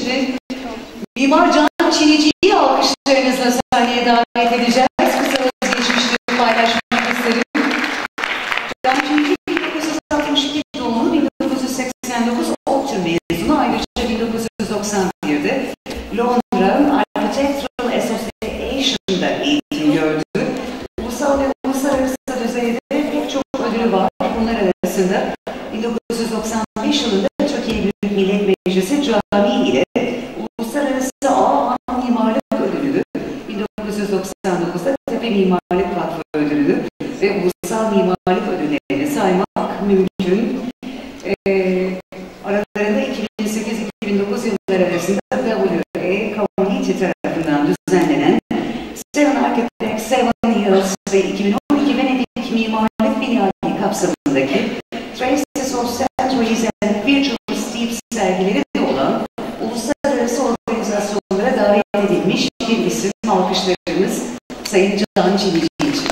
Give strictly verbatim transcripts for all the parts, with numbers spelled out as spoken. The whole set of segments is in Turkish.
Şimdi Mimar Can Çinici'yi alkışlarınızla sahneye davet edeceğiz. Kısa özgeçmişleri paylaşmak isterim. Can Çinici bin dokuz yüz altmış iki doğumlu, bin dokuz yüz seksen dokuz ODTÜ mezunu. Ayrıca bin dokuz yüz doksan bir'de Londra Architectural Association'da eğitim gördü. Ulusal ve uluslararası düzeyde pek çok ödülü var. Bunlar arasında bin dokuz yüz doksan beş yılında Türkiye Büyük Millet Meclisi Cami ile Uluslararası A Mimarlık Ödülü'nü, bin dokuz yüz doksan dokuz'da Tepe Mimarlık Vakfı Ödülü'nü ve Ulusal Mimarlık Ödüllerini saymak mümkün. Ee, aralarında iki bin sekiz iki bin dokuz yılları arasında W E Community tarafından düzenlenen Seven Architects, Seven Hills ve iki bin on iki Venedik Mimarlık Bienali kapsamındaki Traces of Centuries and Virtual Steps sergileri de olan uluslararası organizasyonlara davet edilmiş bir isim. Alkışlarımız Sayın Can Çinici için.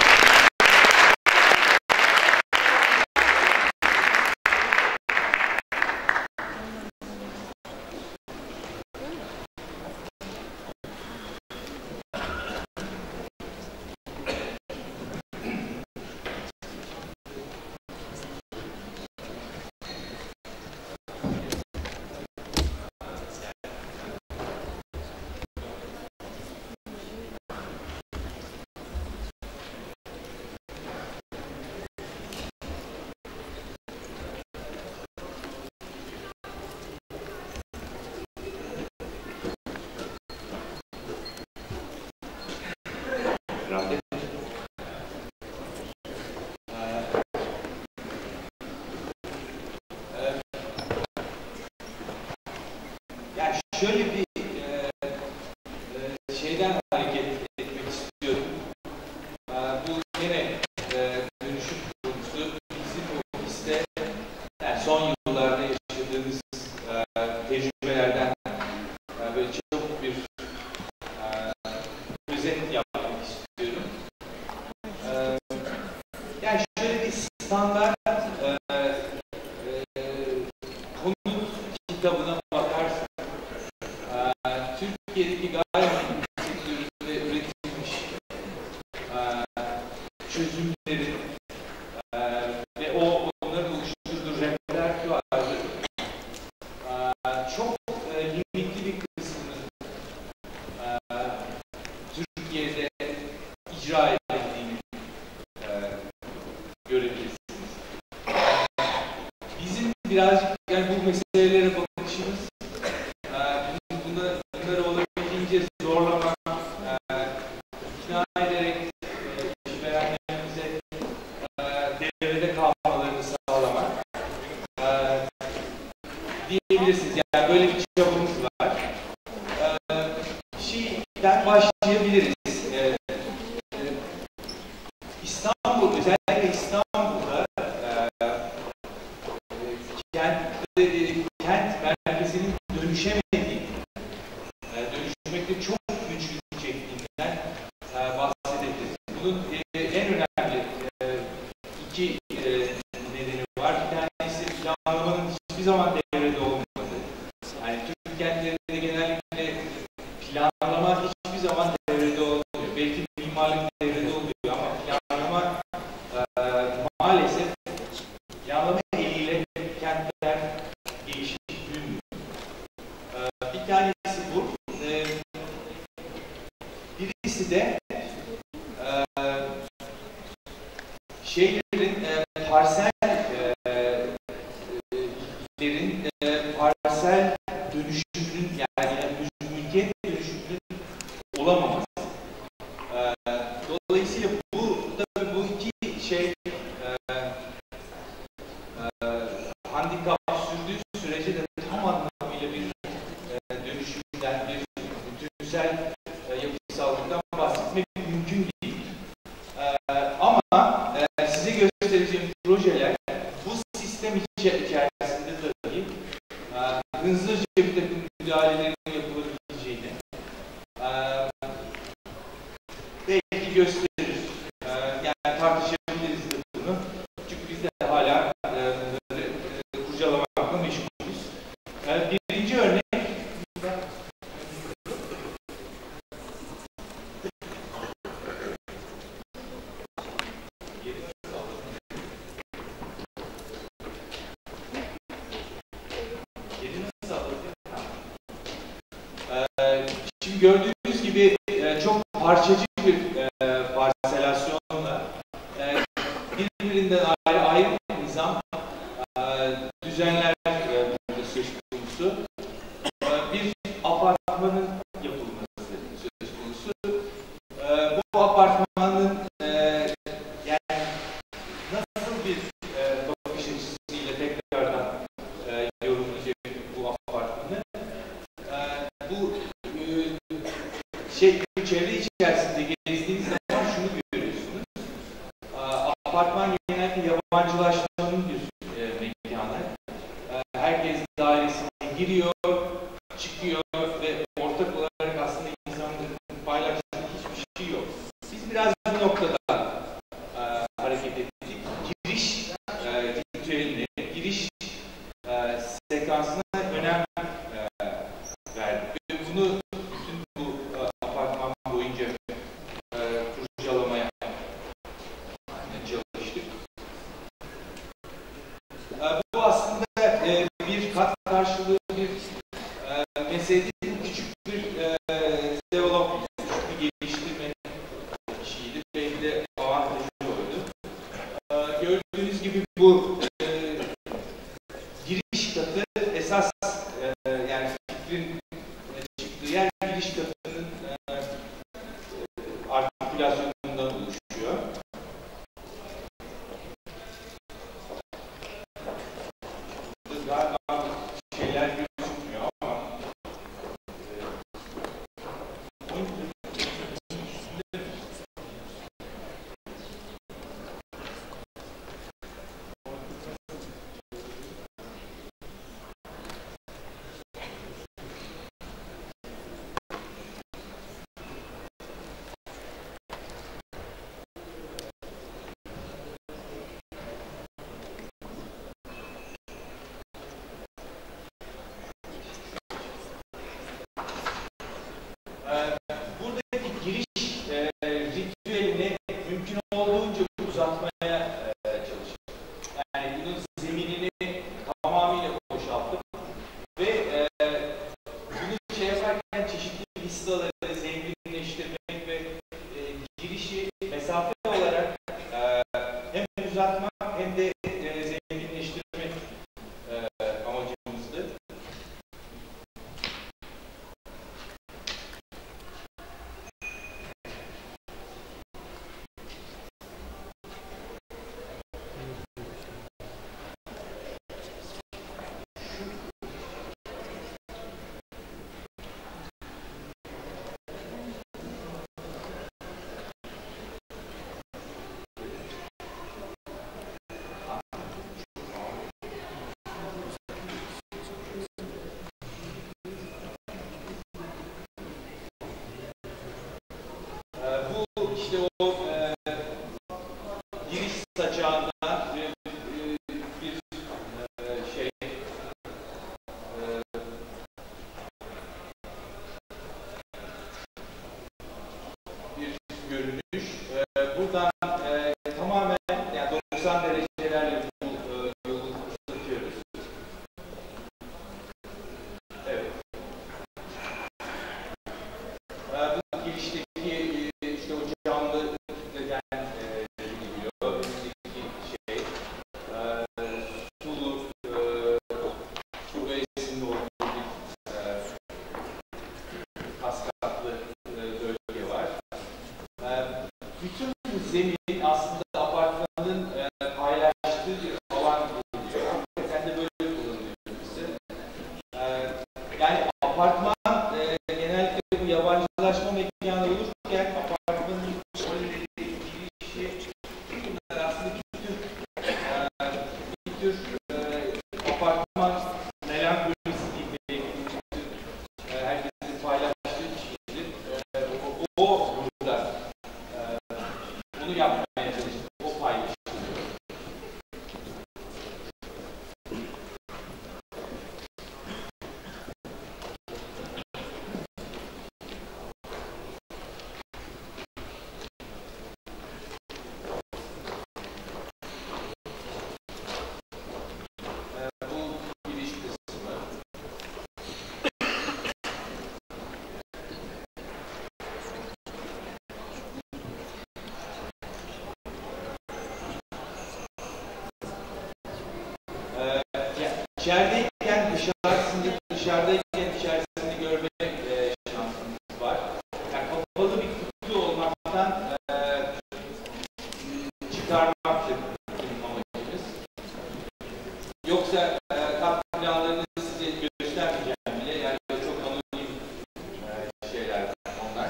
Yani şöyle bir e, e, şeyden hareket etmek istiyorum. E, bu yine e, dönüşüm konusu bizim ofiste yani son yıllarda yaşadığımız e, tecrübelerden e, böyle çabuk bir e, özet yapmak istiyorum. E, yani şöyle bir standart e, e, konu kitabına bakarsak Türkiye'deki gayrimenkul sektöründe üretilmiş e, çözümlerin e, ve o onların oluşturduğu repertuarı e, çok e, limitli bir kısmının e, Türkiye'de icra edildiğini e, görebilirsiniz. Bizim birazcık yani bu meselelere bakışımız zorlamak, e, ikna ederek e, işverenlerimize e, devrede kalmalarını sağlamak e, diyebilirsiniz. Yani böyle bir çabamız var. E, şeyden başlayabiliriz. E, e, İstanbul, özellikle İstanbul'da e, kent, e, kent merkezinin dönüşemediği, çok güçlük çektiğinden e, bahsedebiliriz. Bunun e, en önemli e, iki e, nedeni var. Bir tanesi planlamanın hiçbir zaman devrede olmaması. Yani Türk kentlerinde genellikle planlama hiçbir zaman devrede olmuyor. Belki mimarlık devrede oluyor ama planlama e, maalesef planlama eliyle kentler gelişip büyümüyor. E, bir tanesi bu. E, Birisi de e, şeylerin e, parsel e, e, parsel dönüşümünün yani, yani mülkiyet dönüşümünün olamaması. E, dolayısıyla bu tabii bu iki şey e, e, handikap sürdüğü sürece de tam anlamıyla bir e, dönüşümden, bir bütünsel yapısallıktan bahsetmek mümkün değil. Ee, ama e, size göstereceğim projeler bu sistem içerisinde tabii e, hızlıca bir takım müdahalelerin yapılabileceğini e, belki gösterir. E, yani tartışabiliriz de bunu. Çünkü biz de hala e, bunları e, kurcalamakla meşgulüz. E, birinci örnek Şimdi gördüğünüz gibi e, çok parçacık bir e, parselasyonla e, birbirinden ayrı ayrı bir nizam e, düzenler e, burada söz konusu. E, bir apartmanın yapılması söz konusu. E, bu apartmanın e, yani nasıl bir e, bakış açısıyla tekrardan e, yorumlayacak bu apartmanı? E, bu Şey, çevre içerisinde gezdiğiniz zaman şunu görüyorsunuz. Apartman genellikle yabancılaşmanın bir e, mekanı. E, herkes dairesine giriyor, çıkıyor ve ortak olarak aslında insanların paylaştığı hiçbir şey yok. Biz biraz bu noktadan e, hareket ettik. Giriş e, ritüeline, giriş e, sekansına önem e, verdik. Ve bunu bu aslında e, bir kat karşılığı bir e, meselenin küçük bir e, development, küçük bir geliştirme şeyiydi. Belki de avantajı oydu. E, gördüğünüz gibi bu e, giriş katı esas e, yani fikrin çıktığı yer giriş katının e, artikülasyonundan oluşuyor. Galiba şeyler gözükmüyor ama buradaki giriş e, ritüelini mümkün olduğunca uzatmaya e, çalıştık. Yani bunun zeminini tamamıyla boşalttık ve e, bunu şey yaparken çeşitli vistaları zenginleştirmek ve e, girişi mesafe olarak e, hem uzatmak hem de e, zenginleştirmek e, amacımızdı. Bu işte o e, giriş saçağında bir, bir e, şey e, bir görünüş. E, buradan e, tamamen yani doksan derecelerle bu e, yolu uzatıyoruz. Evet. E, bu girişteki işte o canlı neden e, gidiyor. Önündeki şey e, sulu e, su öğesinde olduğu bir e, kaskatlı e, bölge var. E, bütün bu zemin aslında apartmanın e, paylaştığı bir alan oluyor. Hakikaten de böyle kullanılıyor bize. E, yani apartman e, genellikle bu yabancılaşma mekanı olurken apartmanın çölleri, girişi, bunlar aslında bir tür, e, bir tür e, apartman melankolisi gibi bir tür e, herkesin paylaştığı bir şeydir. E, o, o burada e, bunu yapmaya çalıştık, o paylaşılıyor. içerideyken dışarısını, dışarıdayken içerisini görme e, şansımız var. Yani kapalı bir kutu olmaktan e, çıkarmaktır bizim amacımız. Yoksa e, kat planlarını size göstermeyeceğim bile. Yani çok anonim e, şeyler onlar.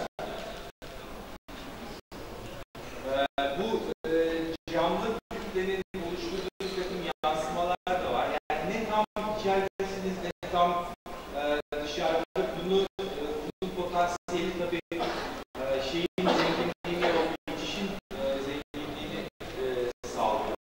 E, bu e, camlı kütlenin oluşturduğu bir takım yansımalar da var. Yani ne tam içeridesiniz ne tam e, dışarıda. Bunu, e, bunun potansiyeli tabii e, şeyin zenginliğini, o geçişin e, zenginliğini e, sağlıyor.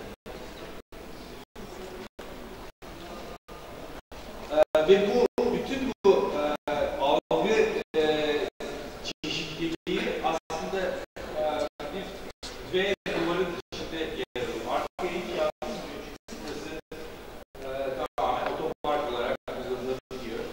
E, ve bu bütün bu e, algı e, çeşitliliği aslında e, bir V duvarın içinde yer alıyor. Arkaya hiç yansımıyor çünkü burası e, tamamen otopark olarak kullanılabiliyor.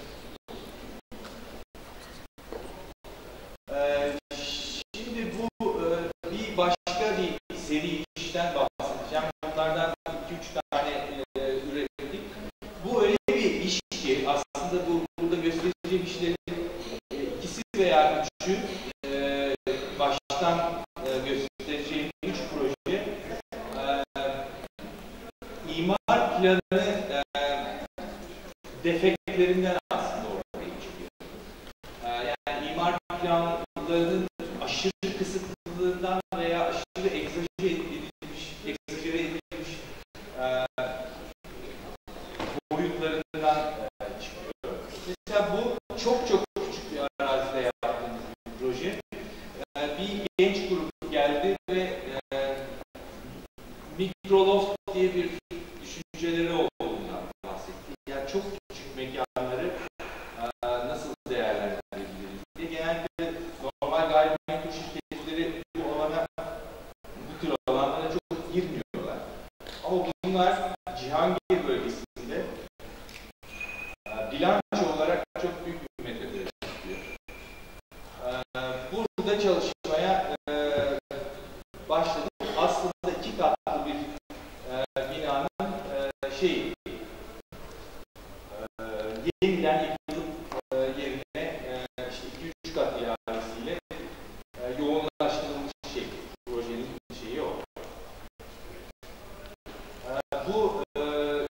E, şimdi bu e, bir başka bir seri işten bahsedeceğim. Bunlardan iki üç tane e, ürettik. Bu öyle bir iş ki aslında bu burada göstereceğim işlerin e, ikisi veya üçü e, baştan e, göstereceğim üç proje e, imar planı e, defektlerinden aslında ortaya çıkıyor. E, yani imar planlarının aşırı kısıtlılığından veya aşırı egzajere edilmiş, egzajere edilmiş e, boyutlarından e, çıkıyor. Mesela bu çok çok küçük bir arazide yaptığımız bir proje. E, bir genç grup geldi ve e, mikroloft diye bir düşünceleri olduğundan bahsetti. Yani çok küçük mekanları e, nasıl değerlendirebiliriz diye. Genelde normal gayrimenkul şirketleri bu alana, bu tür alanlara çok girmiyorlar. Ama bunlar Cihangir bölgesinde e, bilanço olarak çok büyük bir metodoloji istiyor. E, burada çalışmaya e, başladık. Aslında iki katlı bir e, binanın e, şeyi e, yeniden yıkılıp e, yerine e, işte iki üç kat ilavesiyle e, yoğunlaştırılmış şey, projenin şeyi o. E, bu e,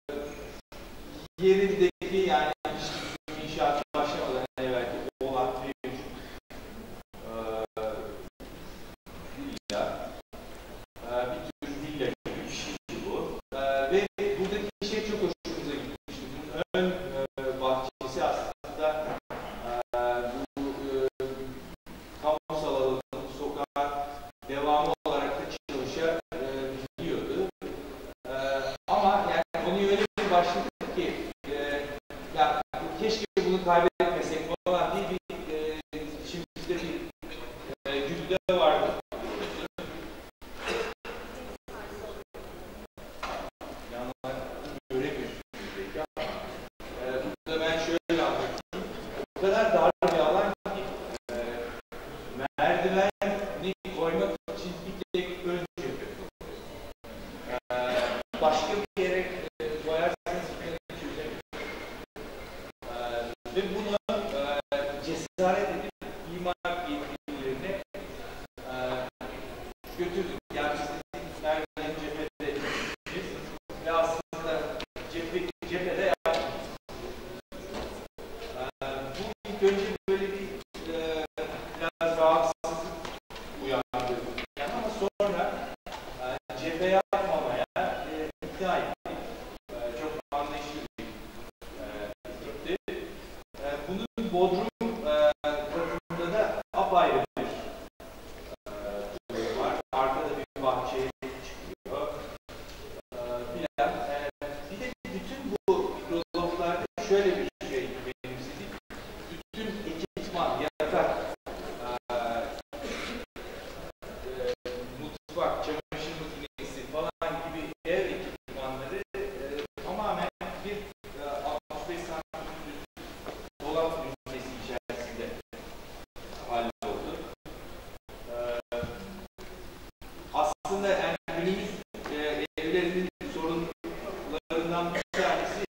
yerindeki yani işte inşaat başlamadan evvelki olan mevcut e, villa, e, bir tür villa gibi bir şey bu. E, ve buradaki şey çok hoşumuza gitmişti. Bunun ön e, bahçesi aslında e, bu e, kamusal alanın, sokağın devamı olarak da çalışabiliyordu. E, ama yani onu öyle bir başladık ki e, ya keşke bunu kaybetmesek falan diye bir e, şimdi bir e, güdüde vardı. Yanlar göremiyorsunuz belki ama e, burada ben şöyle anlatayım. O kadar dar bir alan ki e, merdiveni koymak için bir tek ön cephe koyuyor. E, başka bir yere e, koyarsanız bir çözemiyor. E, ve bunu e, cesaret edip imar yetkililerine e, götürdük. Yani biz merdiven cephede biz ve aslında cephe, cephede yaptık. E, bu ilk önce böyle bir e, biraz rahatsızlık uyandırdı. Yani ama sonra e, cephe yapmamaya e, ikna ettik. E, çok anlayışlı bir ekipti. E, bunun Bodrum e, tarafında da apayrı bir e, durum var. Arkada bir bahçeye çıkıyor. E, filan. E, bir de bütün bu mikroloflarda şöyle bir şey benimsedik. Bütün ekipman, yatak, e, e, mutfak, çamaşır makinesi falan gibi ev ekipmanları e, tamamen bir e, altmış beş santim dolap ünitesi içerisinde halloldu. E, aslında yani günümüz e, evlerinin sorunlarından bir tanesi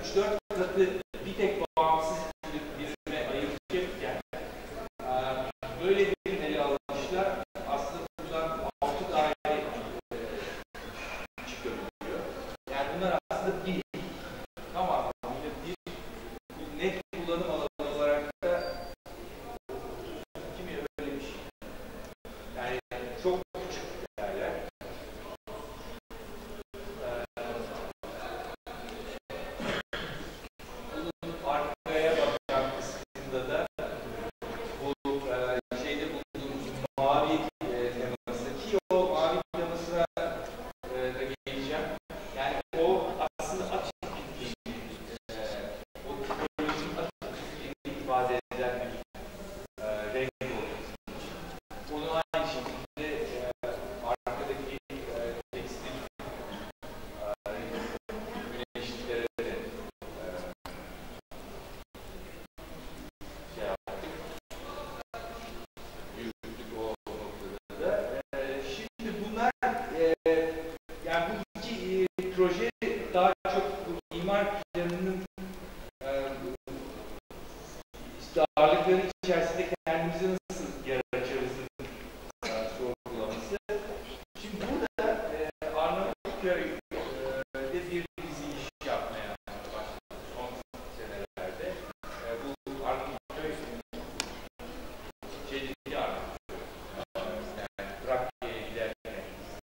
üç dört katı bir tek bağımsız birime ayıracakken böyle bir ele alışla aslında buradan altı daire çıkabiliyor. Yani bunlar aslında bir tamamıyla bir net kullanım alanı olarak da kimi öyle bir şey. Yani çok küçük yerler. Bunun arkaya bakan kısmında da bu e, şeyde bulunduğumuz mavi e, teması ki o mavi temasına e, da geleceğim. Yani o aslında açık bittiğini, e, o tipolojinin açık bittiğini ifade eden bir e, renk oluyor. Onu aynı şekilde e, arkadaki e, tekstil e, güneşliklere de e, şey yaptık. Yürüttük o noktada da. E, şimdi bunlar e, yani bu iki e, proje daha çok bu imar planının e, işte ağırlıkları içerisinde kendimizi nasıl yer açarızın e, sorgulaması. Şimdi burada e, Arnavutköy'de bir dizi iş yapmaya başladık son senelerde. E, bu Arnavutköy şeydeki Arnavutköy. E, yani Trakya'ya giderken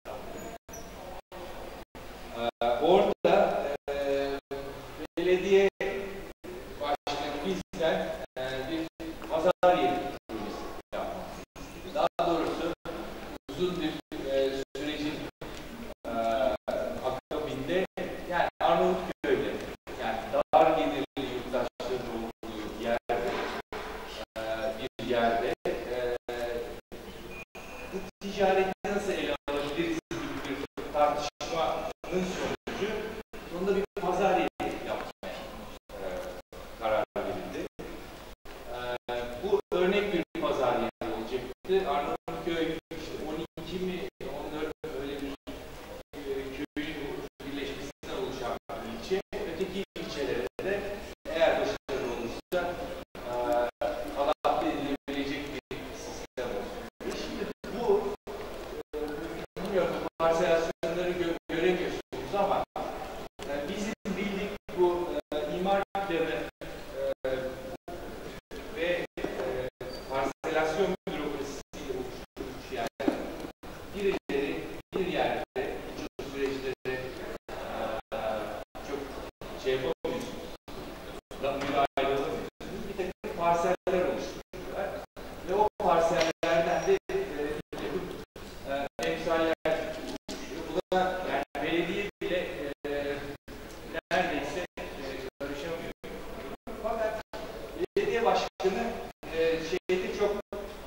e, orada e, belediye başkanı bizden e, bir pazar yeri projesi yapmak istedik. Daha doğrusu uzun bir e, sürecin e, akabinde yani Arnavutköy'de yani dar gelirli yurttaşların olduğu yerde e, bir yerde e, bu ticareti nasıl ele alabiliriz gibi bir tartışmanın sonucu sonunda bir pazar yeri yapmaya e, karar verildi. E, bu örnek bir pazar yeri olacaktı. Arnavutköy işte on iki mi on dört öyle bir e, köyün birleşmesinden oluşan bir ilçe. Öteki ilçelere de eğer başarılı olursa e, adapte edilebilecek bir sistem olsun. Şimdi bu e, bilmiyorum bu parselasyonları gö göremiyorsunuz ama e, bizim bildik bu e, imar planı e, ve e, parselasyon bürokrasisiyle oluşturulmuş yani birileri bir yerde bu süreçlere e, çok şey yapamıyorsunuz, müdahale edemiyorsunuz. Bir takım parseller oluşturuyorlar ve o parsellerden de e, e, emsaller oluşuyor. Buna yani belediye bile e, neredeyse e, karışamıyor. Fakat belediye başkanı e, şeyde çok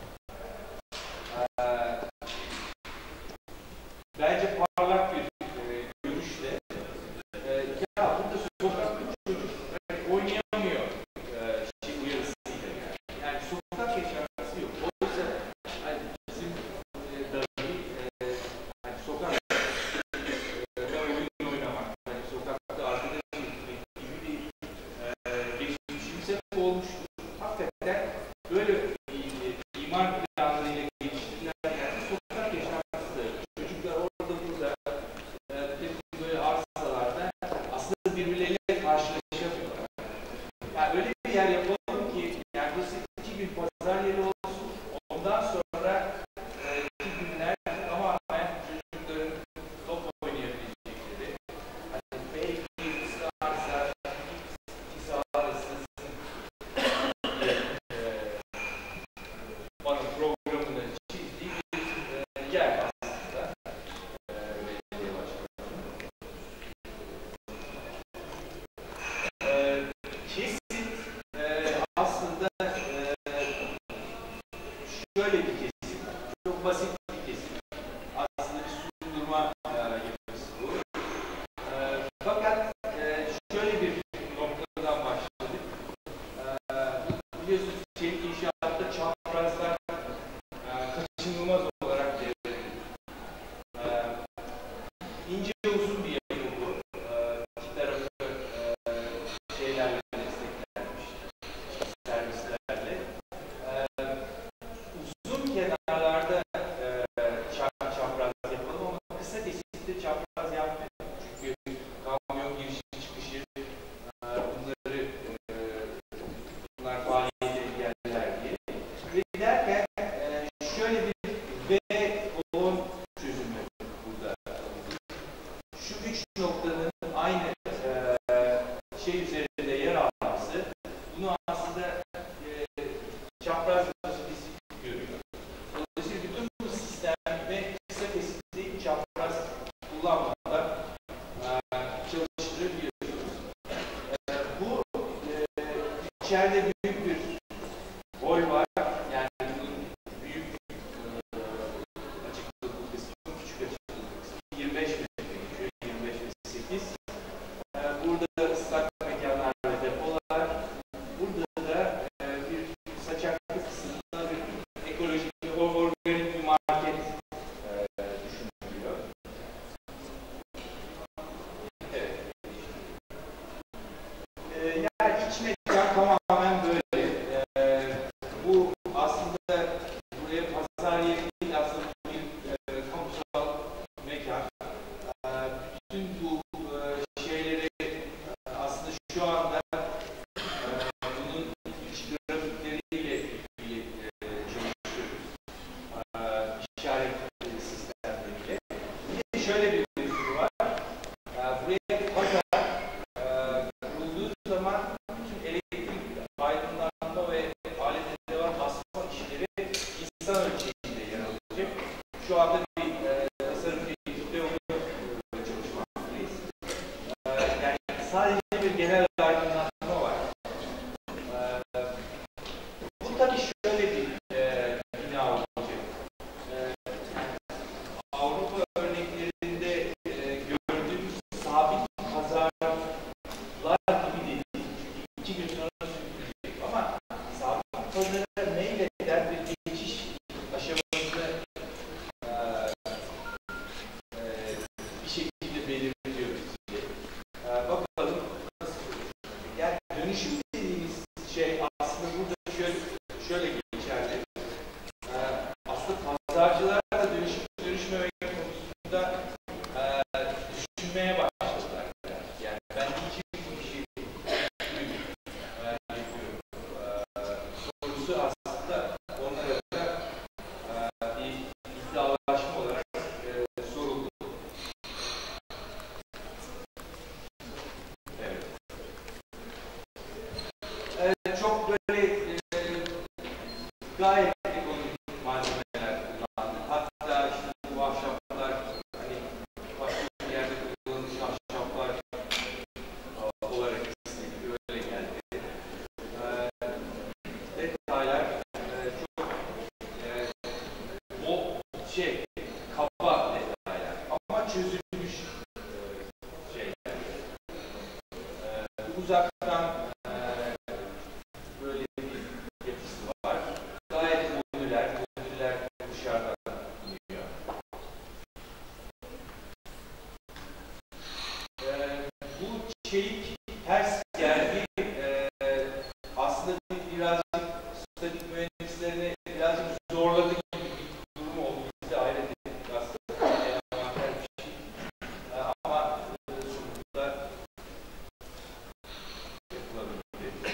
e, bence parlak bir e, görüşle e, ya burada sokakta çocuk e, oynayamıyor e, şey uyarısıyla yani. Yani sokak yaşantısı yok. Oysa hani bizim e, dahi e, hani sokak e, oyun oynamak, hani sokakta arkadaş gitmek gibi bir e, geçmişimiz hep olmuştur. Hakikaten böyle e, imar planlarıyla geliştirilen yerde sokak yaşantısı da yok. Çocuklar orada burada e, böyle arsalarda aslında birbirleriyle karşılaşamıyorlar. Yani öyle bir yer yapalım ki yani burası iki gün pazar yeri olsun. Ondan sonra e, iki günler tamamen çocukların top oynayabilecekleri. Hani belki birisi arsa, ikisi arasında diye e, bana programını çizdiği bir e, yer aslında e, belediye başkanı. E, kesit e, aslında e, şöyle bir kesim, çok basit bir kesim. Aslında bir sundurma e, yapısı bu. E, fakat e, şöyle bir noktadan başladık. E, biliyorsunuz çelik inşaatta çaprazlar e, kaçınılmaz olarak devredildi. E, ince uzun bir yapı bu. E, iki tarafı e, içeride büyük bir hol var. Yani bunun büyük e, açıklık kısmı, küçük açıklık kısmı yirmi beş metre geçiyor. yirmi beş ve sekiz. E, burada ıslak mekanlar ve depolar. Burada da e, bir saçaklı kısımda bir ekolojik, bir organik bir market e, düşünülüyor. Evet. E, yani iç mekan tamamen böyle. E, bu aslında buraya pazar yeri değil, aslında bir e, kamusal mekan. E, bütün bu e, şeyleri e, aslında şu anda e, bunun iç grafikleriyle ilgili e, çalışıyoruz. E, işaret sistemleriyle. Bir de şöyle bir mevzu var. E, buraya pazar e, kurulduğu zaman bütün elektrik, aydınlanma ve alet edevat basma işleri insan ölçeğinde yer alacak. Şu anda bir e, tasarım ekipte onu e, çalışmaktayız. E, yani sadece bir genel aydınlatma var. E, bu tabii şöyle bir e, bina olacak. E, Avrupa örneklerinde e, gördüğümüz sabit pazarlar gibi değil. İki gün sonra sürülecek. Ama sabit pazara meyleden bir geçiş aşamasını e, e, bir şekilde belirliyoruz. E, bakalım nasıl olacak. Yani dönüşüm dediğimiz şey aslında burada şöyle, şöyle geçerli. E, aslında pazarcılar da dönüşüm dönüşmemek konusunda e, düşünmeye başladılar. Yani ben niçin bu işi e, yapıyorum? E, sorusu aslında onlara da e, bir iddialaşma olarak e, soruldu. Evet. E, çok böyle e, gayet ekonomik malzemeler kullandık. Hatta işte bu ahşaplar hani başka bir yerde kullanılmış ahşaplar e, olarak istedik, öyle geldi. E, detaylar e, çok e, o şey kaba detaylar ama çözülmüş e, şeyler. E, uzaktan e, böyle bir yapısı var. Gayet modüler, modüler dışarıdan bulunuyor. E, bu çelik ters geldi. E, aslında birazcık statik mühendislerini birazcık zorladı gibi bir durum oldu. Biz de hayret ettik aslında. En avantaj bir şey. E, ama e, sonuçta yapılabildi.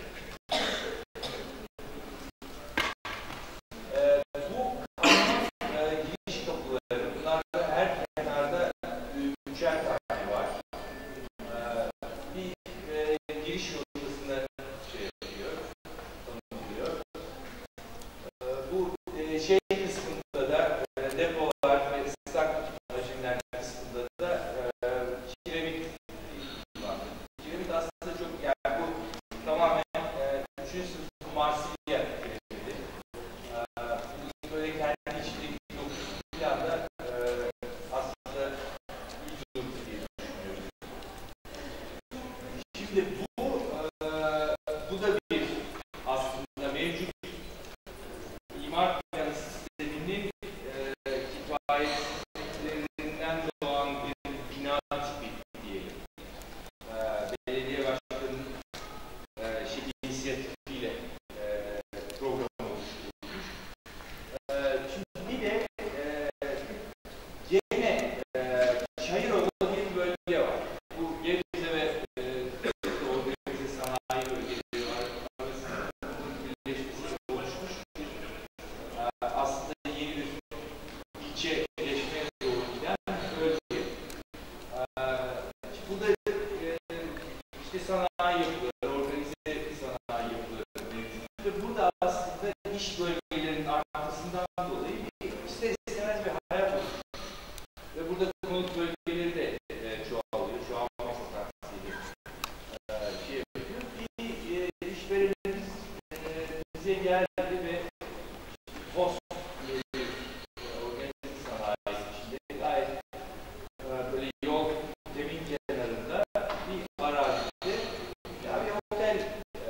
E, bu kanyon e, giriş kapıları, bunlarda her kenarda e, üçer tane var. E, bir e, giriş noktasına şey yapıyor, tanımlıyor. E, bu e, şey kısmında da e, depolar ve ıslak hacimler kısmında da e, kiremit var. Kiremit aslında çok, yani bu tamamen e, üçüncü sınıf Marsilya kiremiti. E, bunun böyle kendi içindeki dokusu falan da e, aslında iyi durumda diye düşünüyorum. Şimdi bu e, bu da bir aslında mevcut imar planı sisteminin e, kifayetlerinden doğan bir bina tipi diyelim. E, belediye başkanının e, şey, inisiyatifiyle e, program oluşturulmuş. E, şimdi bir de e, gene e, Çayırova diye bir bölge var. Bu Gebze ve e, organize sanayi bölgeleri var. Arasında birleşmesiyle oluşmuş bir e, aslında yeni bir ilçeleşmeye doğru giden bir bölge. E, bu da e, işte sanayi yapıları, organize sanayi yapıları mevcut. Ve burada aslında iş bölgelerinin artmasından dolayı ister istemez bir hayat oluşuyor. Ve burada konut bölgeleri de e, çoğalıyor. Çoğalma potansiyeli e, şey yapıyor. Bir e, işverenin geldi ve post diye bir organize sanayi içinde gayet böyle yol zemin kenarında bir arazide ya bir otel e,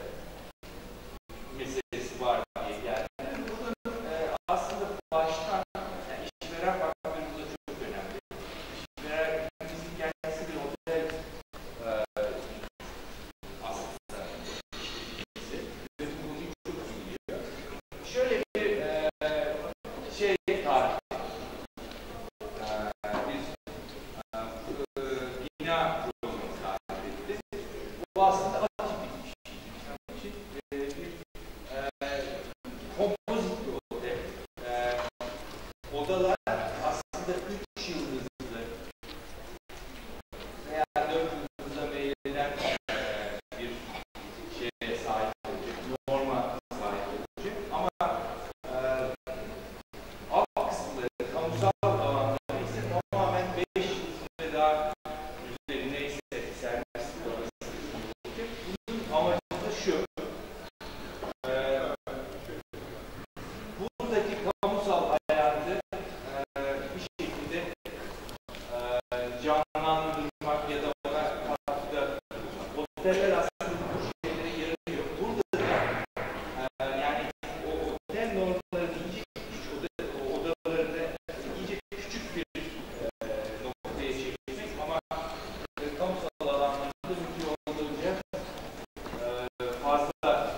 meselesi var diye geldi. Bunun e, aslında baştan yani işveren faktörü burada çok önemli. İşverenimizin kendisi bir otel e, aslında işletmesi ve bunu çok iyi biliyor. Şöyle bir e, şey tarih. Bina programı tarif etti. Bu aslında atipik bir şey. Bir, bir e, kompozit bir otel. E, odalar aslında üç yıldızlı veya dört yıldızla meyleden e, bir şeye sahip olacak. Norma sahip olacak. Ama e, alt kısımları, kamusal alanları ise tamamen beş yıldızlı ve daha üzerine ise servis olacak. Bunun amacı da şu. E, buradaki kamusal hayatı e, bir şekilde e, canlandırmak ya da ona katkıda bulunmak. Oteller aslında bu şeylere yarıyor. Burada da e, yani o otel normlarını iyice küçük oda, o odalarını iyice küçük bir e, noktaya çekmek ama e, kamusal alanlarda mümkün olduğunca e, fazla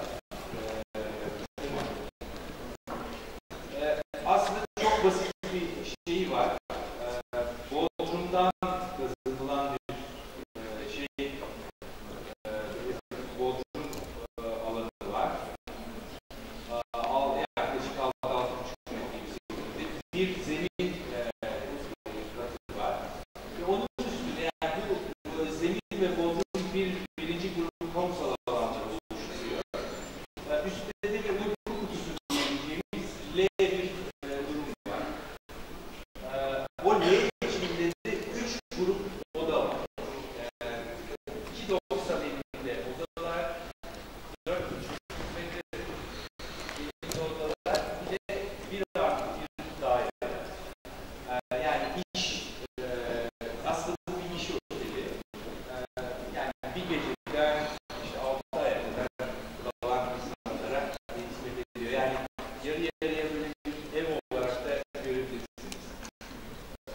e, e, aslında çok basit bir şeyi var. E, Bodrum'dan kazanılan bir e, şey e, Bodrum e, alanı var. E, al, yaklaşık altı altı buçuk metre yüksekliğinde bir zemin e, katı var. Ve onun üstünde yani bu, bu zemin ve bodrum bir birinci grup kamusal alanları oluşturuyor. E, üstte de bir uyku kutusu diyebileceğimiz L bir e, durum var. E, o L içinde de üç grup oda var. E, iki doksan elinde odalar, dört buçuk metre elinde odalar, bir de bir artı bir daire. E, yani iş, e, aslında bu bir iş oteli. E, yani bir geceden işte altı aya kadar kalan insanlara hizmet ediyor. Yani yarı yarıya böyle bir ev olarak da görebilirsiniz. E,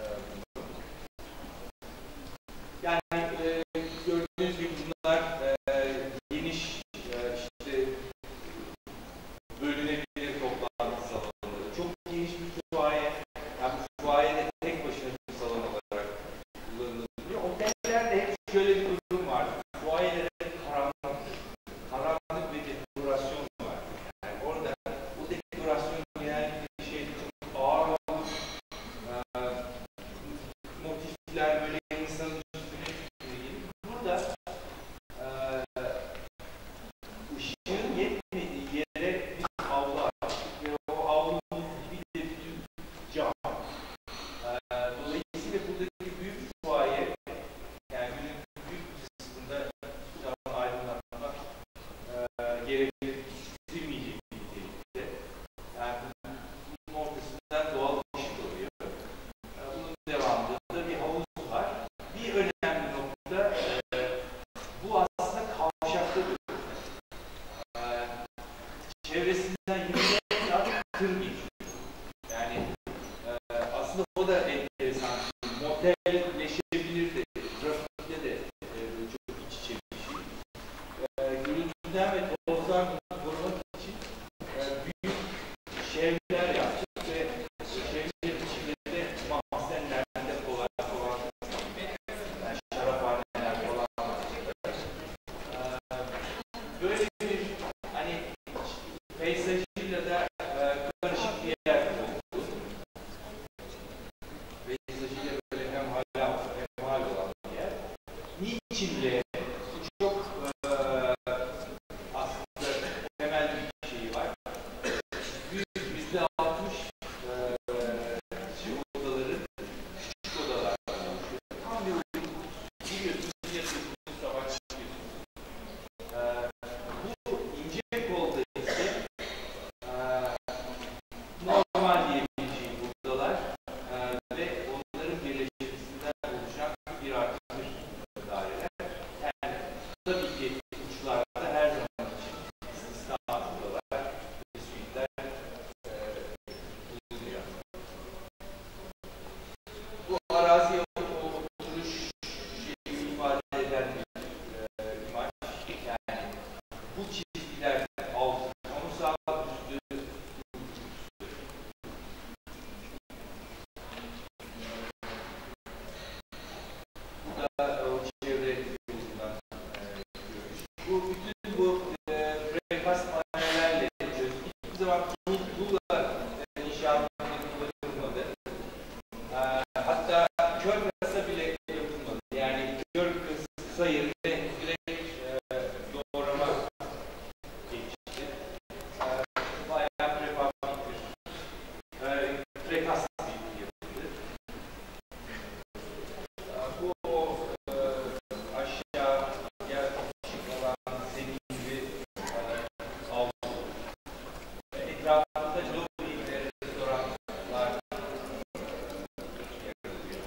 Yani e, gördüğünüz gibi bunlar e, geniş e, işte bölünebilir toplantı salonları. Çok geniş bir fuaye. Yani bu fuaye de tek başına bir salon olarak kullanılabiliyor. Otellerde hep şöyle bir durum var. Fuayelere karanlık, karanlık bir dekorasyon var. Yani orada bu dekorasyon genellikle şey çok ağır olan e, motifler böyle insanın üstüne değil. Burada e, ışığın yetmediği yere bir avlu açtık ve o avlunun dibi de bir cam. E, dolayısıyla buradaki büyük fuaye yani günün büyük bir kısmında camla aydınlatma e, gerektirmeyecek bir nitelikte. Yani bunun ortasından doğal ışık oluyor. E, bunun devamında da bir havuz var. Bir önemli nokta e, bu aslında kavşakta duruyor. E, çevresinden yürüyen kır geçiyor. Yani e, aslında o da enteresan. Motelleşebilir de, trafikte de e, böyle çok iç içe bir şey. E, gürültüden ve tozdan korumak için e, büyük şevler yaptık ve şevlerin içinde de mahzenlerde olan olan yani şaraphaneler falan var. E, böyle bir hani peyzajıyla da e, karışık bir yer oldu. Peyzajıyla böyle hem hala hem hal olan bir yer. Niçin de bu çok e, aslında temel bir şey var. Büyük yüzde altmış şey odaların küçük odalardan oluşuyor. Tam bir uyku biliyorsunuz yatıyorsunuz sabah çıkıyorsunuz. E, bu ince kolda ise bütün bu e, prekast panellerle çözdük. Hiçbir zaman tuğla e, inşaatında kullanılmadı. E, hatta kör kasa bile yapılmadı. Yani kör kasa yerine direkt e, doğrama geçti. E, bayağı prefabrik bir e, prekast yapıldı. E, bu o, e, aşağı yaklaşık olan senin gibi e, avlu. Etrafında lobi ve restoranlar yer alıyor.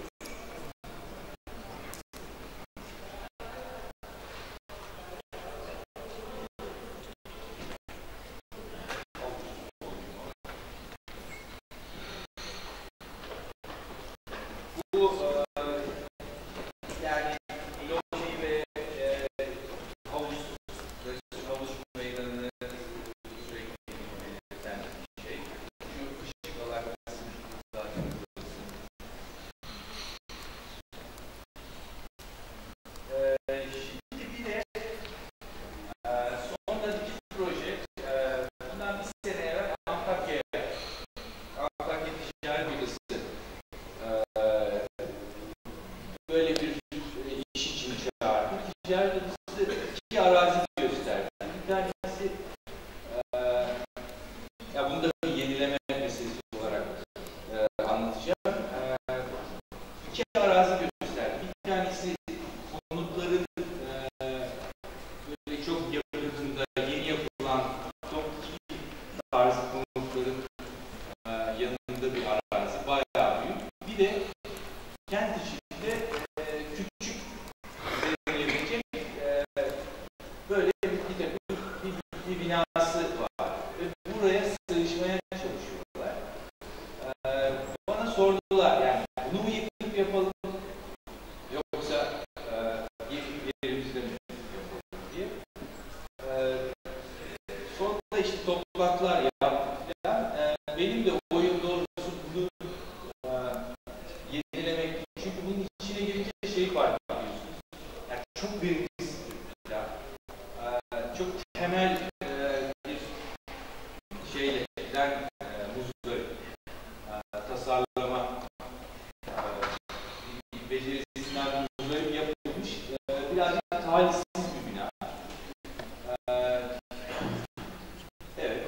Bu e, yani lobi ve e, havuz, havuz meydanını sürekli belirten bir şey. Şu ışık olarak zaten e, şimdi bir de e, sonunda bir proje e, bundan bir sene evvel Antakya'ya Antakya Ticaret Odası e, böyle bir e, iş için çağırdı. Ticaret Odası iki arazi gösterdi. Bir tanesi e, ya bunu da bir yenileme meselesi olarak e, anlatacağım. E, iki arazi gösterdi. Bir tanesi konutların e, böyle çok yakınında yeni yapılan çok iyi tarzı konutların e, yanında bir arazi. Bayağı büyük. Bir de kent içinde e, küçük denilebilecek e, böyle bir, bir, takım bir, bir binası var. Ve buraya sığışmaya çalışıyorlar. E, bana sordular yani bunu mu yıkıp yapalım yoksa e, yıkıp yerimizde mi yapalım diye. E, sonra işte toplantılar yaptık falan. E, benim de oyun doğrusu bunu e, yenilemek. Çünkü bunun içine girince şeyi fark ediyorsunuz. Yani çok bir ya, e, çok temel e, bir şeyle giden e, muzları e, tasarlama e, bir becerisinden muzları yapılmış. E, birazcık talihsiz bir bina. E, evet.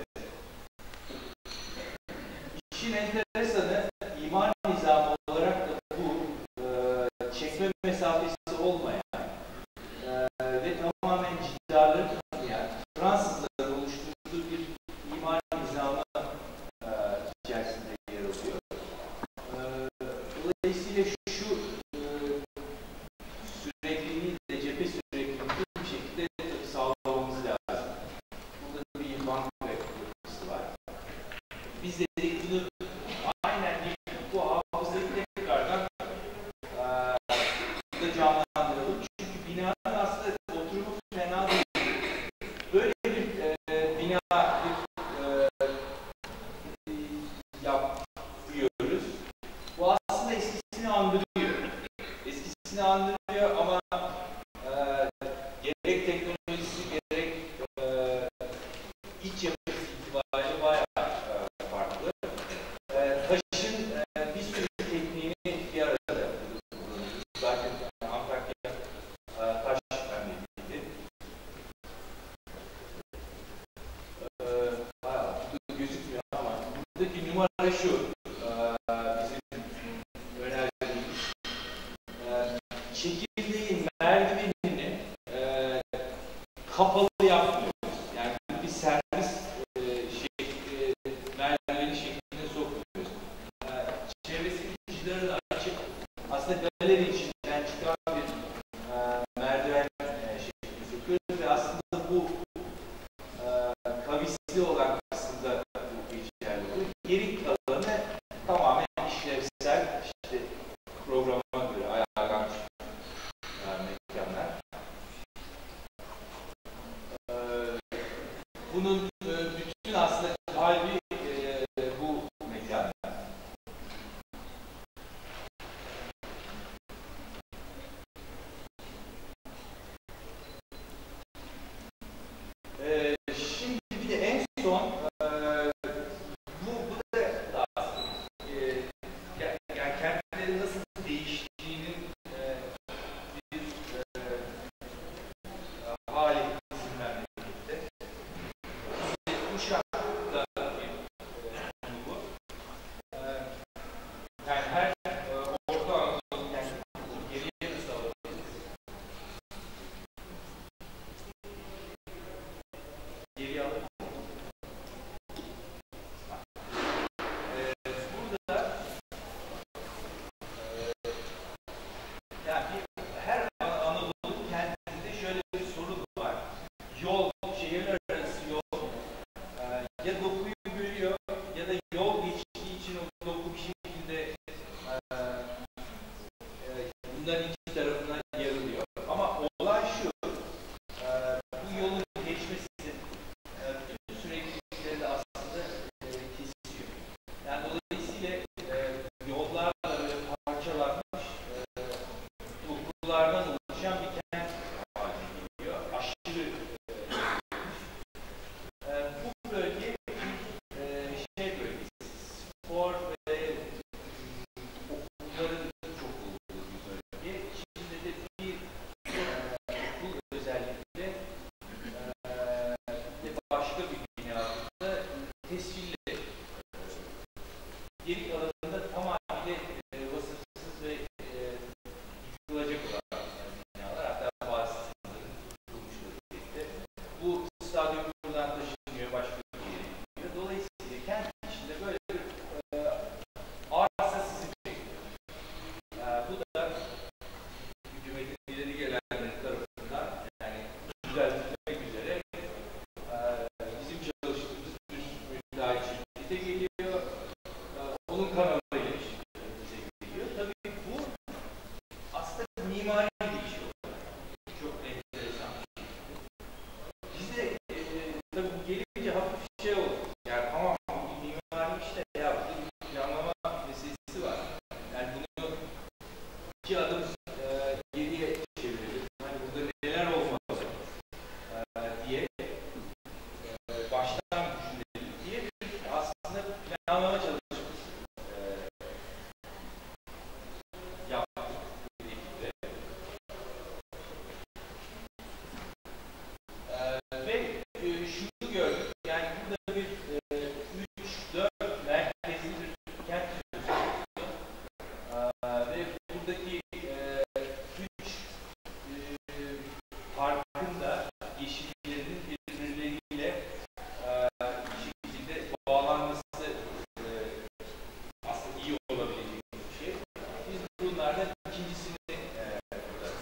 İşin enteresanı imar nizamı olarak da bu e, çekme mesafesi olmayan e, ve tamamen cidarları tanıyan Fransızların oluşturduğu bir imar nizamı e, içerisinde yer alıyor. E, dolayısıyla şu e, sürekliliği de cephe sürekliliği bir şekilde sağlamamız lazım. Burada bir bank yapısı var. Biz dedik bunu aynen bu hafızayı tekrardan e, da canlandıralım. Çünkü binanın aslında oturumu fena değil. Böyle bir e, bina bir, e, yapıyoruz. Bu aslında eskisini andırıyor. Eskisini andırıyor ama e, gerek teknolojisi gerek e, iç yapısı itibariyle bayağı e, farklı. E, taşın e, bir sürü tekniğini bir arada kullanıyoruz. Zaten Antakya e, taş örneğiydi. E, bayağı gözükmüyor ama buradaki numara şu. E, bizim önerdiğimiz e, çekirdeğin merdivenini e, kapalı yapmıyoruz. Yani bir servis e, şekli, merdiveni şeklinde sokmuyoruz. E, çevresinin cidarını açıp aslında galeri içinden çıkan bir e, merdiven e, şeklinde sokuyoruz ve aslında bu e, kavisli olan aslında bu içeride oluyor. Geri kalanı tamamen işlevsel işte programa göre ayarlanmış e, mekanlar. E, bunun e, bütün aslında kalbi e, bu mekan. planlama çalışması e, yaptık bu ekiple. E, ve e, şunu gördük, yani burada bir üç dört merkezli bir kent çözümü e, ve buradaki üç e, parkın da yeşillerinin birbirleriyle e, bir şekilde bağlanması e, aslında iyi olabilecek bir şey. Biz bunlardan ikincisini e, burada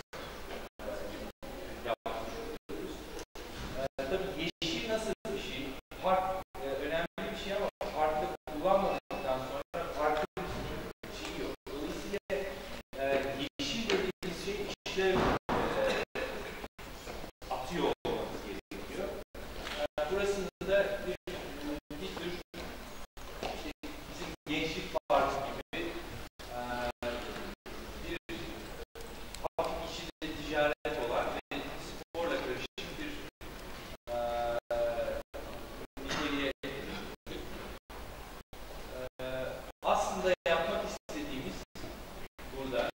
e, yapmış oluyoruz. E, tabii yeşil nasıl bir şey? Park e, önemli bir şey ama parkta kullanmadıktan sonra parkın şeyi yok. Dolayısıyla e, yeşil dediğimiz şey işlev e, atıyor olmamız gerekiyor. E, burasında da bir, bir tür işte bizim gençlik parkı gibi e, bir hafif içinde ticaret olan ve sporla karışık bir e, niteliğe e, aslında yapmak istediğimiz burada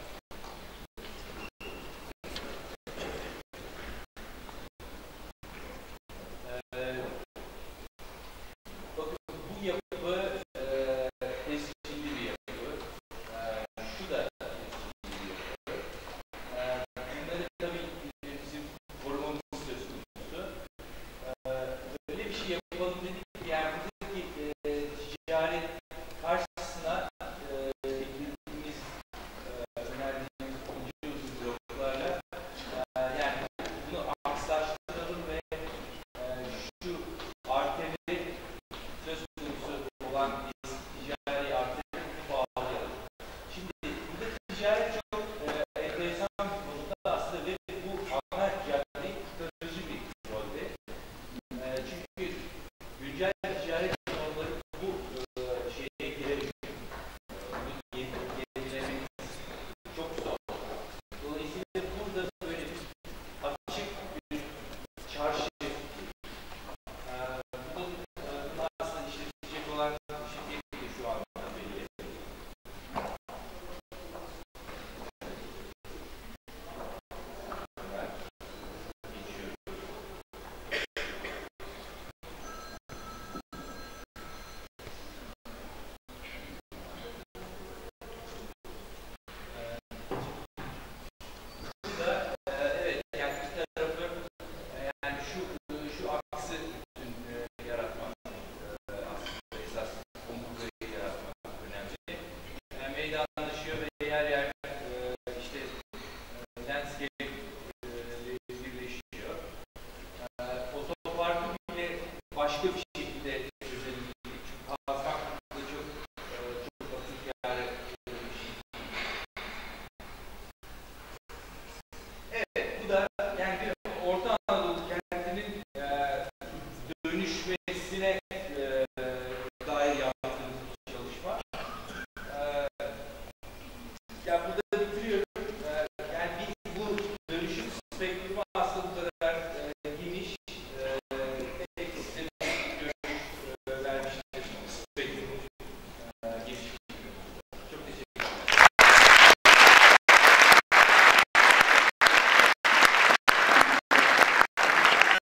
e, bakın bu yapı e, tescilli bir yapı. E, şu da tescilli bir yapı. E, bunları tabii e, bizim korumamız söz konusu. E, öyle bir şey yapalım dedik ki yani buradaki e, ticaret karşısına e, eklediğimiz e, önerdiğimiz ince uzun bloklarla e, yani bunu akslaştıralım ve e, şu arteri söz konusu olan ticari arteri bağlayalım. Şimdi burada ticaret çok e, enteresan bir konuda aslında ve bu ana cadde kurtarıcı bir rolde. E, çünkü güncel ticaret normları bu e, şeye giremiyor. E, bunu yenilememiz çok zor. Dolayısıyla burada böyle bir açık bir çarşı e, bunun e, bunu aslında işletecek olan şirket de şu anda belli. Ben geçiyorum. Burada e, evet yani bir tarafı e, yani şu şu aksı bütün e, yaratmak e, aslında esas omurgayı yaratmak önemli. Yani meydanlaşıyor ve yer yer e, işte e, landscape e, birleşiyor. E, otoparkı bile başka bir